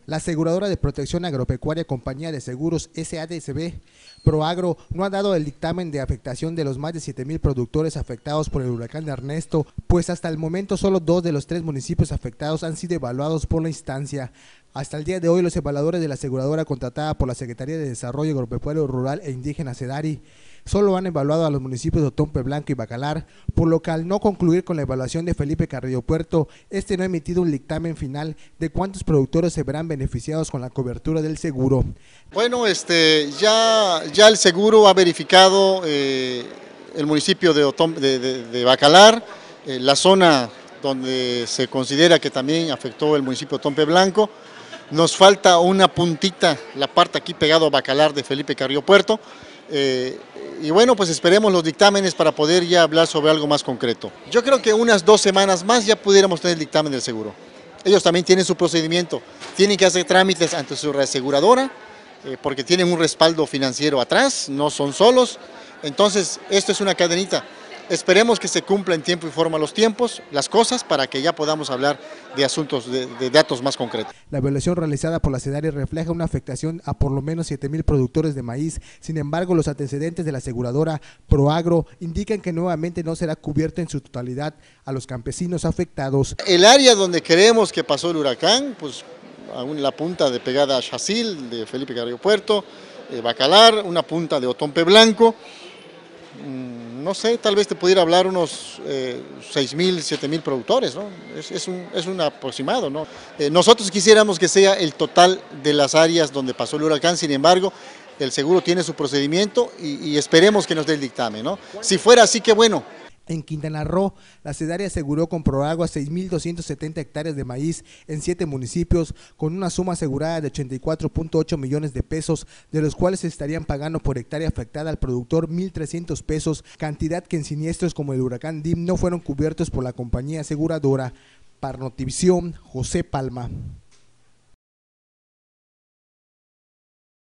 La aseguradora de protección agropecuaria Compañía de Seguros SADCB Proagro no ha dado el dictamen de afectación de los más de 7,000 productores afectados por el huracán Ernesto, pues hasta el momento solo 2 de los 3 municipios afectados han sido evaluados por la instancia. Hasta el día de hoy, los evaluadores de la aseguradora contratada por la Secretaría de Desarrollo Agropecuario Rural e Indígena SEDARI solo han evaluado a los municipios de Otompe Blanco y Bacalar, por lo que al no concluir con la evaluación de Felipe Carrillo Puerto, no ha emitido un dictamen final de cuántos productores se verán beneficiados con la cobertura del seguro. Bueno, ya el seguro ha verificado el municipio de Bacalar, la zona donde se considera que también afectó el municipio de Otompe Blanco. Nos falta una puntita, la parte aquí pegado a Bacalar de Felipe Carrillo Puerto. Y bueno, pues esperemos los dictámenes para poder ya hablar sobre algo más concreto. Yo creo que unas 2 semanas más ya pudiéramos tener el dictamen del seguro. Ellos también tienen su procedimiento, tienen que hacer trámites ante su reaseguradora, porque tienen un respaldo financiero atrás, no son solos. Entonces, esto es una cadenita. Esperemos que se cumpla en tiempo y forma los tiempos, las cosas, para que ya podamos hablar de asuntos, de datos más concretos. La evaluación realizada por la SEDARI refleja una afectación a por lo menos 7,000 productores de maíz. Sin embargo, los antecedentes de la aseguradora Proagro indican que nuevamente no será cubierto en su totalidad a los campesinos afectados. El área donde creemos que pasó el huracán, pues aún la punta de pegada a Chacil, de Felipe Carrillo Puerto, Bacalar, una punta de Otompe Blanco. No sé, tal vez te pudiera hablar unos 6,000, 7,000 productores, ¿no? Es un aproximado, ¿no? Nosotros quisiéramos que sea el total de las áreas donde pasó el huracán, sin embargo, el seguro tiene su procedimiento y esperemos que nos dé el dictamen, ¿no? Si fuera así, qué bueno. En Quintana Roo, la SEDARI aseguró con Proagro 6,270 hectáreas de maíz en 7 municipios, con una suma asegurada de 84.8 millones de pesos, de los cuales se estarían pagando por hectárea afectada al productor 1,300 pesos, cantidad que en siniestros como el huracán DIM no fueron cubiertos por la compañía aseguradora. Para Notivisión, José Palma.